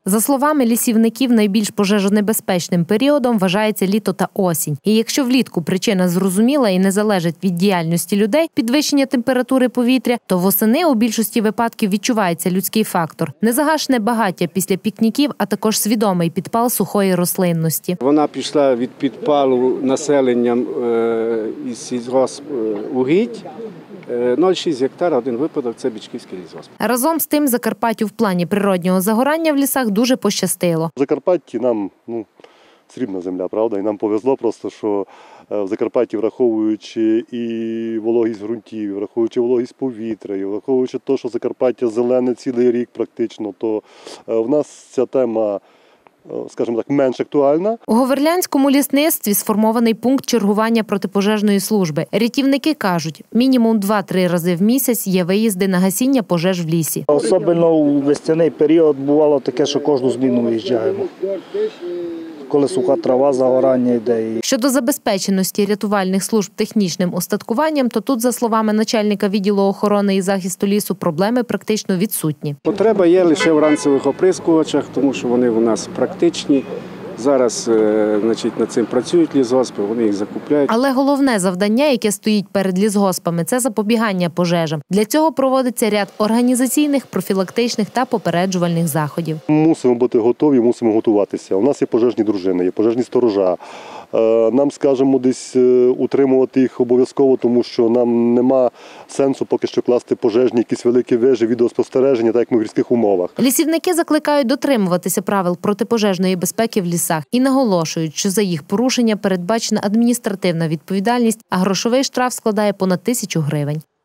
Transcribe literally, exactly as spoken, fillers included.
За словами лісівників, найбільш пожежонебезпечним періодом вважається літо та осінь. І якщо влітку причина зрозуміла і не залежить від діяльності людей, підвищення температури повітря, то восени у більшості випадків відчувається людський фактор. Незагашене багаття після пікніків, а також свідомий підпал сухої рослинності. Вона пішла від підпалу населенням із сільгоспугідь. нуль цілих шість гектара, один випадок – це Бичківський лісгосп. Разом з тим, Закарпаттю в плані природнього загорання в лісах дуже пощастило. В Закарпатті нам ну, срібна земля, правда, і нам повезло просто, що в Закарпатті, враховуючи і вологість ґрунтів, враховуючи вологість повітря, і враховуючи те, що Закарпаття зелене цілий рік практично, то в нас ця тема, скажімо так, менш актуальна. У Говерлянському лісництві сформований пункт чергування протипожежної служби. Рятівники кажуть, мінімум два-три рази в місяць є виїзди на гасіння пожеж в лісі. Особливо у весняний період бувало таке, що кожну зміну виїжджаємо. Коли суха трава, загорання йде. Щодо забезпеченості рятувальних служб технічним устаткуванням, то тут, за словами начальника відділу охорони і захисту лісу, проблеми практично відсутні. Потреба є лише в ранцевих оприскувачах, тому що вони у нас практичні. Зараз значить, над цим працюють лісгоспи, вони їх закупляють. Але головне завдання, яке стоїть перед лісгоспами – це запобігання пожежам. Для цього проводиться ряд організаційних, профілактичних та попереджувальних заходів. Мусимо бути готові, мусимо готуватися. У нас є пожежні дружини, є пожежні сторожа. Нам, скажімо, десь утримувати їх обов'язково, тому що нам нема сенсу поки що класти пожежні якісь великі вежі, відеоспостереження, так як ми в гірських умовах. Лісівники закликають дотримуватися правил протипожежної безпеки в лісах і наголошують, що за їх порушення передбачена адміністративна відповідальність, а грошовий штраф складає понад тисячу гривень.